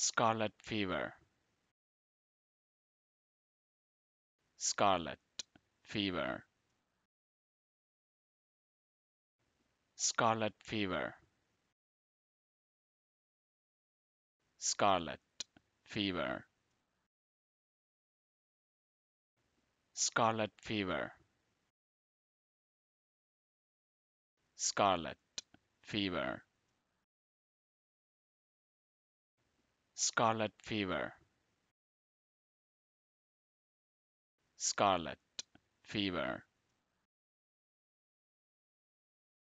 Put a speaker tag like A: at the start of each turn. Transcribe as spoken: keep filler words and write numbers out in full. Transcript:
A: Scarlet fever, scarlet fever, scarlet fever, scarlet fever, scarlet fever, scarlet fever, scarlet fever, scarlet fever,